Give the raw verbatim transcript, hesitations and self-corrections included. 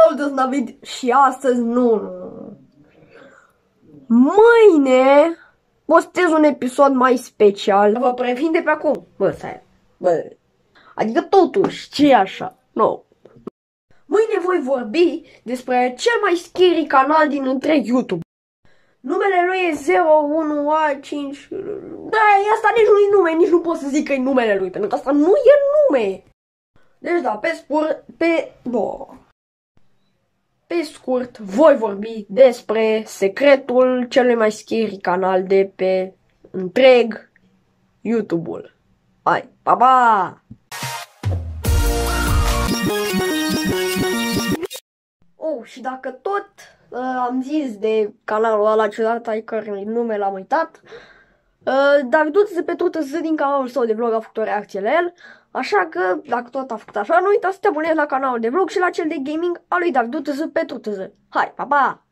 Salut, David și astăzi nu, nu. Mâine postez un episod mai special. Vă previn de pe acum. Bă, stai. Bă. Adică totuși, ce e așa? Nu. Mâine voi vorbi despre cel mai scary canal din întreg YouTube. Numele lui e zero unu A cinci. Da, asta nici nu-i nume, nici nu pot să zic că e numele lui, pentru că asta nu e nume. Deci da, pe scurt, pe... Bă. Pe scurt, voi vorbi despre secretul celui mai scary canal de pe întreg YouTube-ul. Hai, pa, pa! Oh, și dacă tot uh, am zis de canalul ăla ciudat, ai cărui nume l-am uitat, uh, Daviduță Petruță din canalul său de vlog a făcut o reacție la el, așa că, dacă tot a făcut așa, nu uita să te abonezi la canalul de vlog și la cel de gaming al lui Daviduță Petruță. Hai, pa, pa!